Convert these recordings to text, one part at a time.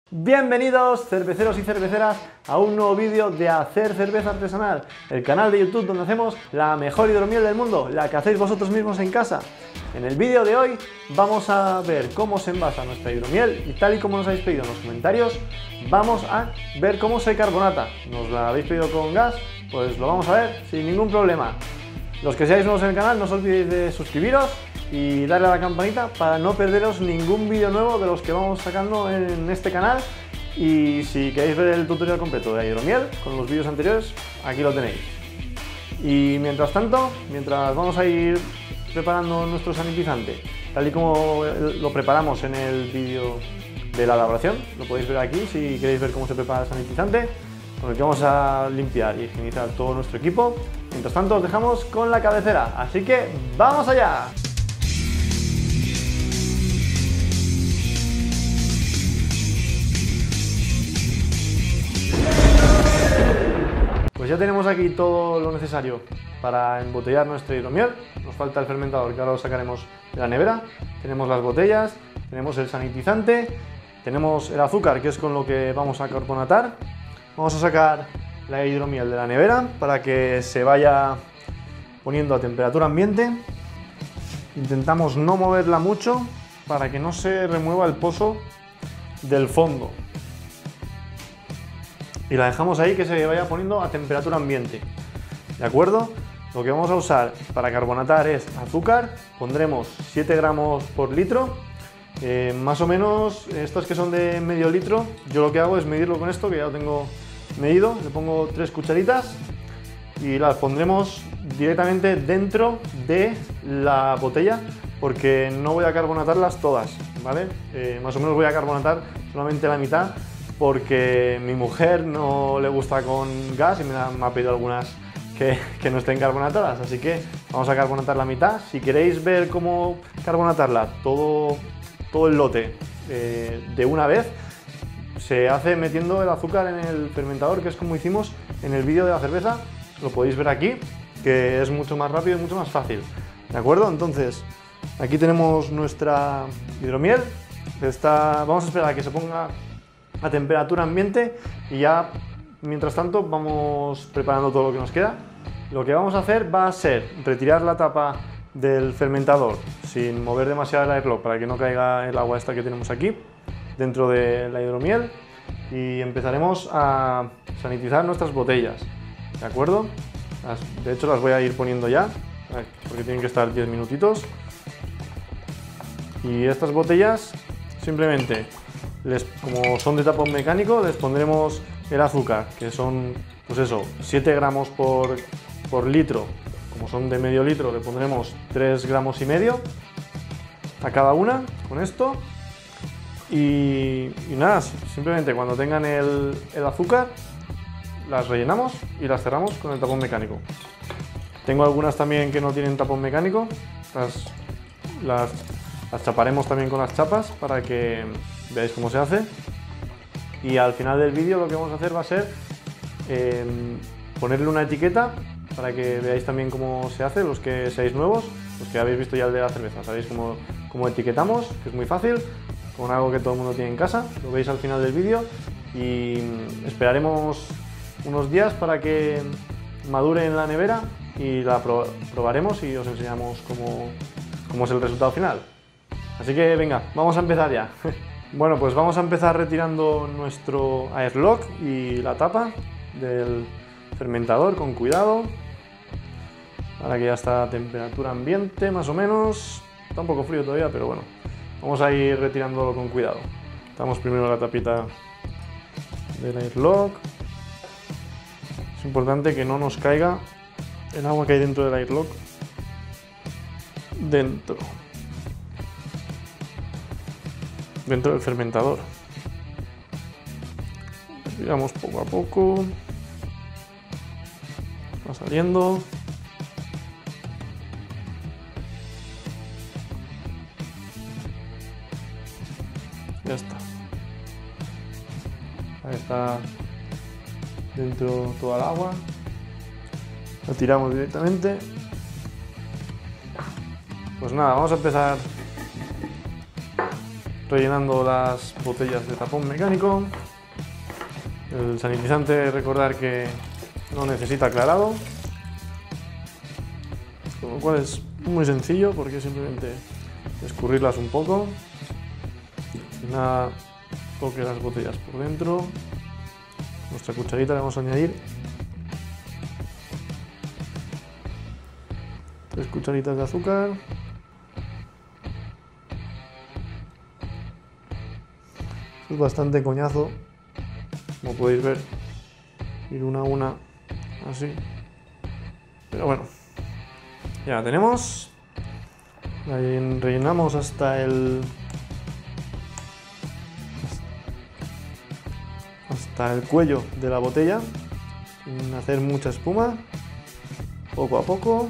Bienvenidos cerveceros y cerveceras a un nuevo vídeo de Hacer Cerveza Artesanal, el canal de YouTube donde hacemos la mejor hidromiel del mundo, la que hacéis vosotros mismos en casa. En el vídeo de hoy vamos a ver cómo se envasa nuestra hidromiel y tal y como nos habéis pedido en los comentarios, vamos a ver cómo se carbonata. Nos la habéis pedido con gas, pues lo vamos a ver sin ningún problema. Los que seáis nuevos en el canal, no os olvidéis de suscribiros y darle a la campanita para no perderos ningún vídeo nuevo de los que vamos sacando en este canal. Y si queréis ver el tutorial completo de hidromiel con los vídeos anteriores, aquí lo tenéis. Y mientras tanto, mientras vamos a ir preparando nuestro sanitizante, tal y como lo preparamos en el vídeo de la elaboración, lo podéis ver aquí si queréis ver cómo se prepara el sanitizante, con el que vamos a limpiar y higienizar todo nuestro equipo. Mientras tanto, os dejamos con la cabecera, así que ¡vamos allá! Pues ya tenemos aquí todo lo necesario para embotellar nuestra hidromiel. Nos falta el fermentador, que ahora lo sacaremos de la nevera. Tenemos las botellas, tenemos el sanitizante, tenemos el azúcar, que es con lo que vamos a carbonatar. Vamos a sacar la hidromiel de la nevera para que se vaya poniendo a temperatura ambiente. Intentamos no moverla mucho para que no se remueva el pozo del fondo. Y la dejamos ahí que se vaya poniendo a temperatura ambiente. ¿De acuerdo? Lo que vamos a usar para carbonatar es azúcar. Pondremos 7 gramos por litro. Más o menos, estas que son de medio litro, yo lo que hago es medirlo con esto, que ya lo tengo medido. Le pongo 3 cucharitas y las pondremos directamente dentro de la botella, porque no voy a carbonatarlas todas, ¿vale? Más o menos voy a carbonatar solamente la mitad, porque mi mujer no le gusta con gas y me ha pedido algunas que no estén carbonatadas, así que vamos a carbonatar la mitad. Si queréis ver cómo carbonatarla todo el lote de una vez, se hace metiendo el azúcar en el fermentador, que es como hicimos en el vídeo de la cerveza. Lo podéis ver aquí, que es mucho más rápido y mucho más fácil, ¿de acuerdo? Entonces, aquí tenemos nuestra hidromiel. Vamos a esperar a que se ponga a temperatura ambiente y ya mientras tanto vamos preparando todo lo que nos queda. Lo que vamos a hacer va a ser retirar la tapa del fermentador sin mover demasiado el airlock para que no caiga el agua esta que tenemos aquí dentro de la hidromiel, y empezaremos a sanitizar nuestras botellas, ¿de acuerdo? De hecho las voy a ir poniendo ya porque tienen que estar 10 minutitos. Y estas botellas simplemente, como son de tapón mecánico, les pondremos el azúcar, que son, pues eso, 7 gramos por litro. Como son de medio litro, le pondremos 3 gramos y medio a cada una con esto. Y nada, simplemente cuando tengan el azúcar, las rellenamos y las cerramos con el tapón mecánico. Tengo algunas también que no tienen tapón mecánico, las chaparemos también con las chapas para que veáis cómo se hace. Y al final del vídeo lo que vamos a hacer va a ser ponerle una etiqueta para que veáis también cómo se hace. Los que seáis nuevos, los que habéis visto ya el de la cerveza, sabéis cómo etiquetamos, que es muy fácil, con algo que todo el mundo tiene en casa. Lo veis al final del vídeo y esperaremos unos días para que madure en la nevera y la probaremos y os enseñamos cómo es el resultado final. Así que venga, vamos a empezar ya. Bueno, pues vamos a empezar retirando nuestro airlock y la tapa del fermentador con cuidado. Ahora que ya está a temperatura ambiente, más o menos. Está un poco frío todavía, pero bueno, vamos a ir retirándolo con cuidado. Quitamos primero la tapita del airlock. Es importante que no nos caiga el agua que hay dentro del airlock dentro del fermentador. Retiramos poco a poco. Va saliendo. Ya está. Ahí está dentro toda el agua. La tiramos directamente. Pues nada, vamos a empezar rellenando las botellas de tapón mecánico. El sanitizante, recordar que no necesita aclarado, con lo cual es muy sencillo porque simplemente escurrirlas un poco y nada, toque las botellas por dentro. Nuestra cucharita le vamos a añadir 3 cucharitas de azúcar. Es bastante coñazo, como podéis ver, ir una a una así, pero bueno, ya la tenemos. Rellenamos hasta el cuello de la botella, sin hacer mucha espuma, poco a poco,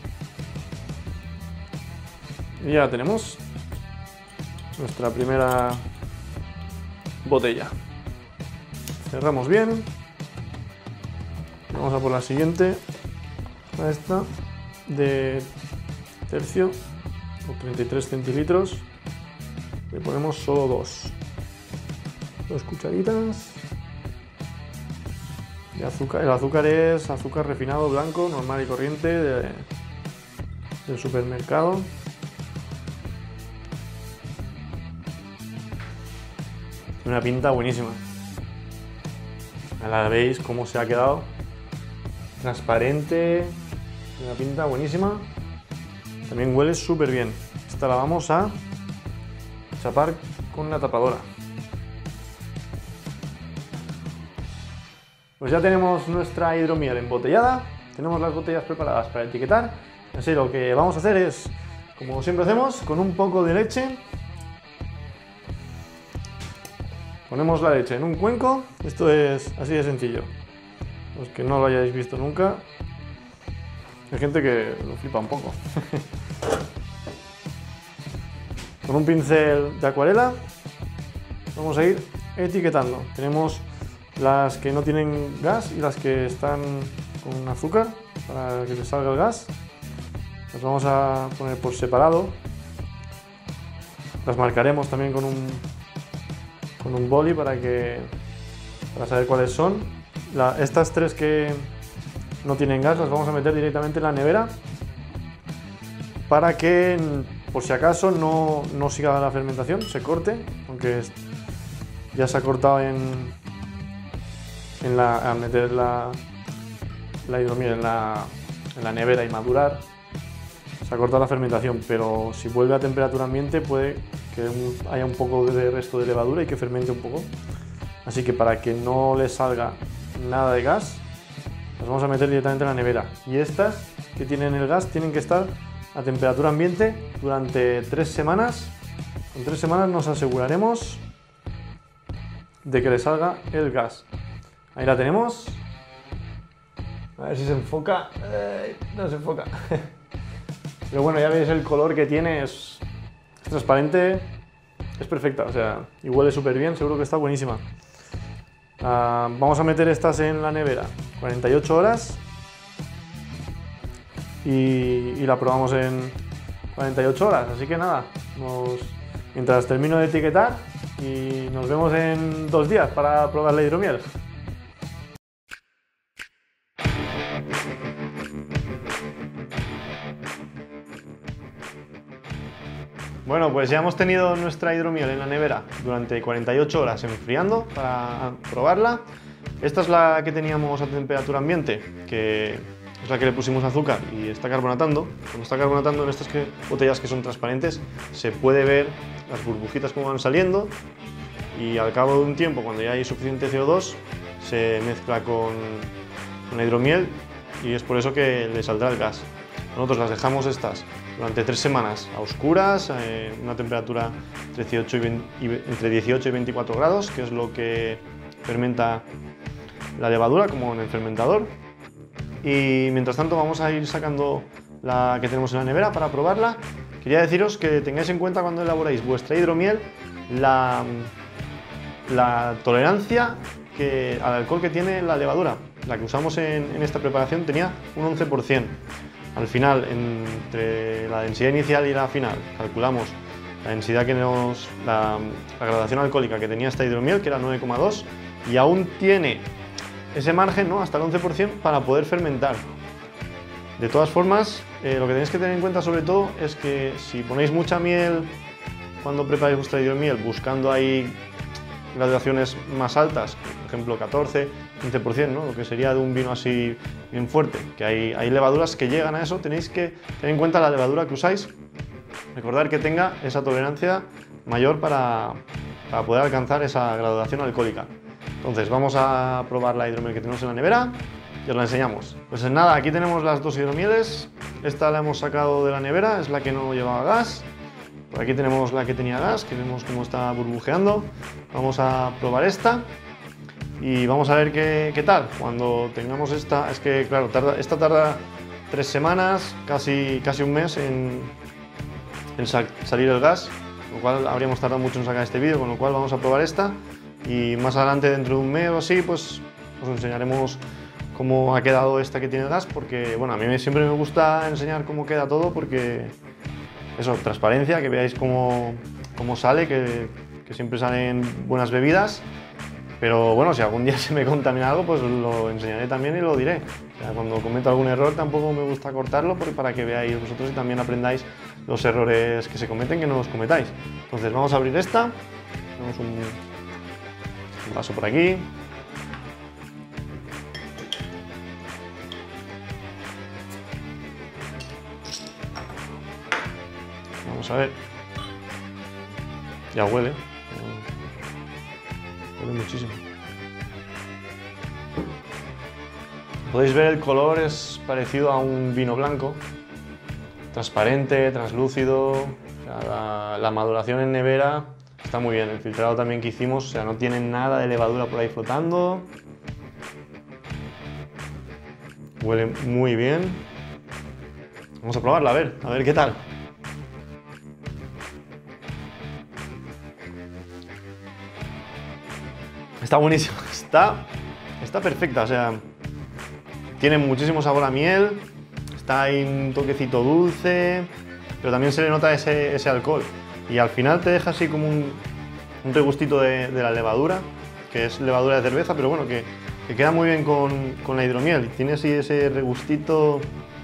y ya tenemos nuestra primera botella. Cerramos bien. Vamos a por la siguiente, a esta de tercio o 33 centilitros. Le ponemos solo dos cucharitas de azúcar. El azúcar es azúcar refinado blanco, normal y corriente del supermercado. Una pinta buenísima. Ahora veis cómo se ha quedado transparente, una pinta buenísima. También huele súper bien. Esta la vamos a chapar con la tapadora. Pues ya tenemos nuestra hidromiel embotellada, tenemos las botellas preparadas para etiquetar. Así lo que vamos a hacer es, como siempre hacemos, con un poco de leche. Ponemos la leche en un cuenco. Esto es así de sencillo. Los que no lo hayáis visto nunca, hay gente que lo flipa un poco. Con un pincel de acuarela vamos a ir etiquetando. Tenemos las que no tienen gas y las que están con azúcar para que les salga el gas. Las vamos a poner por separado. Las marcaremos también con un boli para saber cuáles son. Estas 3 que no tienen gas las vamos a meter directamente en la nevera para que, por si acaso, no siga la fermentación, se corte, aunque ya se ha cortado al meter la hidromiel en la nevera y madurar. Se ha cortado la fermentación, pero si vuelve a temperatura ambiente puede que haya un poco de resto de levadura y que fermente un poco. Así que para que no le salga nada de gas, las vamos a meter directamente en la nevera. Y estas que tienen el gas tienen que estar a temperatura ambiente durante 3 semanas. En 3 semanas nos aseguraremos de que le salga el gas. Ahí la tenemos. A ver si se enfoca. No se enfoca. Pero bueno, ya veis el color que tiene, es transparente, es perfecta, o sea, y huele súper bien, seguro que está buenísima. Vamos a meter estas en la nevera 48 horas y la probamos en 48 horas, así que nada, mientras termino de etiquetar y nos vemos en 2 días para probar la hidromiel. Bueno, pues ya hemos tenido nuestra hidromiel en la nevera durante 48 horas enfriando para probarla. Esta es la que teníamos a temperatura ambiente, que es la que le pusimos azúcar y está carbonatando. Cuando está carbonatando en estas botellas que son transparentes, se puede ver las burbujitas como van saliendo y al cabo de un tiempo, cuando ya hay suficiente CO2, se mezcla con la hidromiel y es por eso que le saldrá el gas. Nosotros las dejamos estas durante 3 semanas a oscuras, una temperatura entre 18 y 24 grados, que es lo que fermenta la levadura, como en el fermentador. Y mientras tanto vamos a ir sacando la que tenemos en la nevera para probarla. Quería deciros que tengáis en cuenta cuando elaboréis vuestra hidromiel la tolerancia al alcohol que tiene la levadura. La que usamos en esta preparación tenía un 11%. Al final, entre la densidad inicial y la final, calculamos la densidad que la graduación alcohólica que tenía esta hidromiel, que era 9,2, y aún tiene ese margen, ¿no?, hasta el 11% para poder fermentar. De todas formas, lo que tenéis que tener en cuenta sobre todo es que si ponéis mucha miel cuando preparáis vuestra hidromiel, buscando ahí graduaciones más altas, por ejemplo 14, 15%, ¿no?, lo que sería de un vino así bien fuerte, que hay levaduras que llegan a eso, tenéis que tener en cuenta la levadura que usáis, recordar que tenga esa tolerancia mayor para poder alcanzar esa graduación alcohólica. Entonces vamos a probar la hidromiel que tenemos en la nevera y os la enseñamos. Pues nada, aquí tenemos las dos hidromieles, esta la hemos sacado de la nevera, es la que no llevaba gas. Por aquí tenemos la que tenía gas, que vemos cómo está burbujeando. Vamos a probar esta y vamos a ver qué tal. Cuando tengamos esta, es que claro, esta tarda 3 semanas, casi un mes en salir el gas, con lo cual habríamos tardado mucho en sacar este vídeo, con lo cual vamos a probar esta y más adelante, dentro de un mes o así, pues os enseñaremos cómo ha quedado esta que tiene gas, porque bueno, a mí siempre me gusta enseñar cómo queda todo, porque eso, transparencia, que veáis cómo sale, que siempre salen buenas bebidas, pero bueno, si algún día se me contamina algo, pues lo enseñaré también y lo diré. O sea, cuando cometo algún error tampoco me gusta cortarlo, para que veáis vosotros y también aprendáis los errores que se cometen, que no los cometáis. Entonces vamos a abrir esta, tenemos un vaso por aquí. Vamos a ver, ya huele muchísimo. Podéis ver el color, es parecido a un vino blanco, transparente, translúcido. O sea, la maduración en nevera está muy bien, el filtrado también que hicimos, o sea, no tiene nada de levadura por ahí flotando. Huele muy bien. Vamos a probarla, a ver qué tal. Está buenísimo, está perfecta, o sea, tiene muchísimo sabor a miel, está ahí un toquecito dulce, pero también se le nota ese alcohol y al final te deja así como un regustito de la levadura, que es levadura de cerveza, pero bueno, que queda muy bien con la hidromiel y tiene así ese regustito.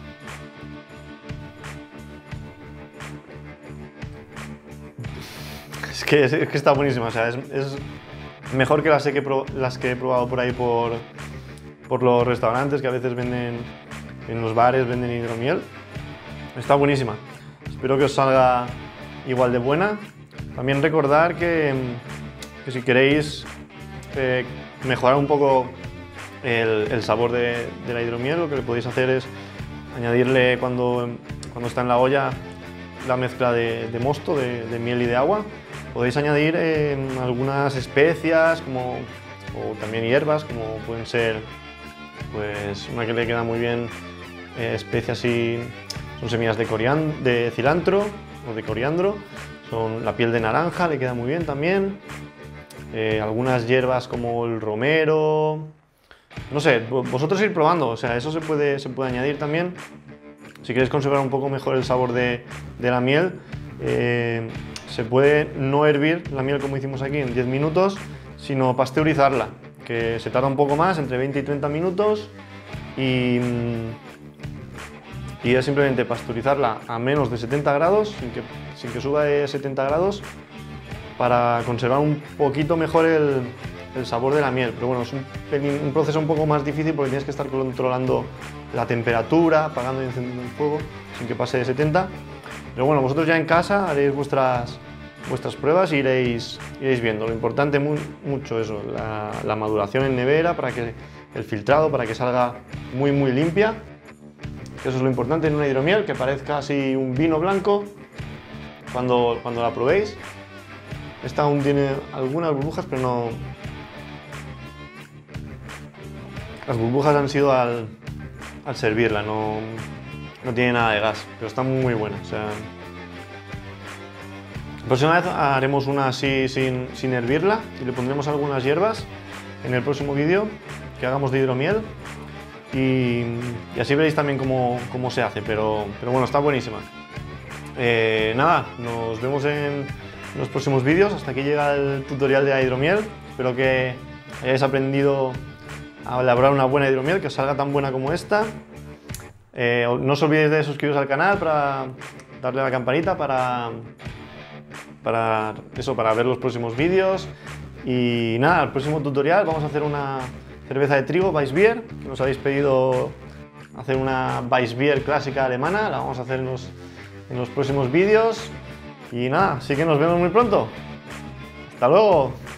Es que está buenísima, o sea, es mejor que las que he probado por ahí por los restaurantes, que a veces venden, en los bares venden hidromiel. Está buenísima. Espero que os salga igual de buena. También recordar que si queréis mejorar un poco el sabor de la hidromiel, lo que le podéis hacer es añadirle cuando está en la olla la mezcla de mosto, de miel y de agua. Podéis añadir algunas especias o también hierbas, como pueden ser, pues una que le queda muy bien, especias y son semillas de cilantro o de coriandro, son la piel de naranja, le queda muy bien también, algunas hierbas como el romero, no sé, vosotros ir probando, o sea, eso se puede añadir también. Si queréis conservar un poco mejor el sabor de la miel, se puede no hervir la miel como hicimos aquí en 10 minutos, sino pasteurizarla, que se tarda un poco más, entre 20 y 30 minutos, y es simplemente pasteurizarla a menos de 70 grados, sin que suba de 70 grados, para conservar un poquito mejor el sabor de la miel. Pero bueno, es un proceso un poco más difícil porque tienes que estar controlando la temperatura, apagando y encendiendo el fuego sin que pase de 70. Pero bueno, vosotros ya en casa haréis vuestras pruebas y iréis viendo. Lo importante mucho eso, la maduración en nevera, para que el filtrado, para que salga muy limpia. Eso es lo importante en una hidromiel, que parezca así un vino blanco cuando la probéis. Esta aún tiene algunas burbujas, pero no... Las burbujas han sido al servirla, no tiene nada de gas, pero está muy buena. O sea, la próxima vez haremos una así sin hervirla y le pondremos algunas hierbas en el próximo vídeo que hagamos de hidromiel y así veréis también cómo se hace, pero bueno, está buenísima. Nada, nos vemos en los próximos vídeos. Hasta aquí llega el tutorial de la hidromiel. Espero que hayáis aprendido a elaborar una buena hidromiel, que os salga tan buena como esta. No os olvidéis de suscribiros al canal, para darle a la campanita para ver los próximos vídeos. Y nada, el próximo tutorial vamos a hacer una cerveza de trigo Weissbier, que nos habéis pedido hacer una Weissbier clásica alemana. La vamos a hacer en los próximos vídeos. Y nada, así que nos vemos muy pronto. ¡Hasta luego!